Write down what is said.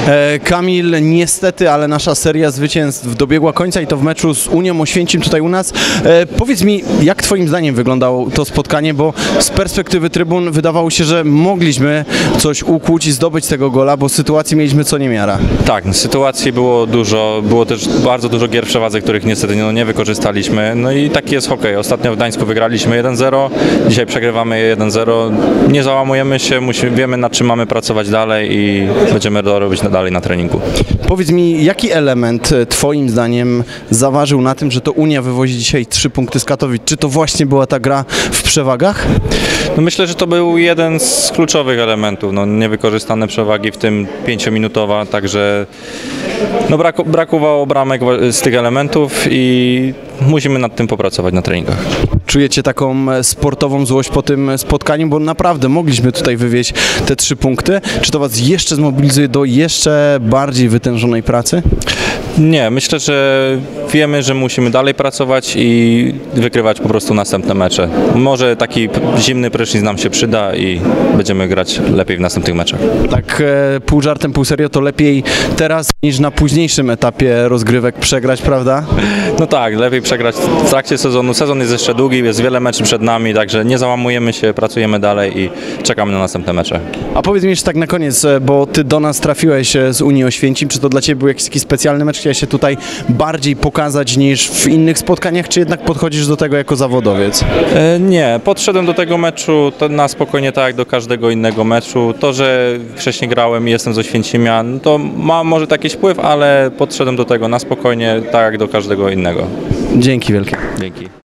Kamil, niestety, ale nasza seria zwycięstw dobiegła końca i to w meczu z Unią Oświęcim tutaj u nas. Powiedz mi, jak twoim zdaniem wyglądało to spotkanie, bo z perspektywy trybun wydawało się, że mogliśmy coś ukłuć i zdobyć tego gola, bo sytuacji mieliśmy co niemiara. Tak, sytuacji było dużo, było też bardzo dużo gier w przewadze, których niestety nie wykorzystaliśmy. No i taki jest hokej. Ostatnio w Gdańsku wygraliśmy 1-0, dzisiaj przegrywamy 1-0. Nie załamujemy się, wiemy, nad czym mamy pracować dalej i będziemy to robić dalej na treningu. Powiedz mi, jaki element twoim zdaniem zaważył na tym, że to Unia wywozi dzisiaj 3 punkty z Katowic? Czy to właśnie była ta gra w przewagach? No myślę, że to był jeden z kluczowych elementów. No, niewykorzystane przewagi, w tym 5-minutowa, także no, brakowało bramek z tych elementów i musimy nad tym popracować na treningach. Czujecie taką sportową złość po tym spotkaniu, bo naprawdę mogliśmy tutaj wywieźć te 3 punkty. Czy to was jeszcze zmobilizuje do jeszcze bardziej wytężonej pracy? Nie, myślę, że wiemy, że musimy dalej pracować i wygrywać po prostu następne mecze. Może taki zimny prysznic nam się przyda i będziemy grać lepiej w następnych meczach. Tak pół żartem, pół serio, to lepiej teraz niż na późniejszym etapie rozgrywek przegrać, prawda? No tak, lepiej przegrać w trakcie sezonu. Sezon jest jeszcze długi, jest wiele meczy przed nami, także nie załamujemy się, pracujemy dalej i czekamy na następne mecze. A powiedz mi jeszcze tak na koniec, bo ty do nas trafiłeś z Unii Oświęcim, czy to dla ciebie był jakiś taki specjalny mecz? Chciałeś się tutaj bardziej pokazać niż w innych spotkaniach, czy jednak podchodzisz do tego jako zawodowiec? Nie, podszedłem do tego meczu na spokojnie, tak jak do każdego innego meczu. To, że wcześniej grałem i jestem z Oświęcimia, no to ma może taki wpływ, ale podszedłem do tego na spokojnie, tak jak do każdego innego. Dzięki wielkie. Dzięki.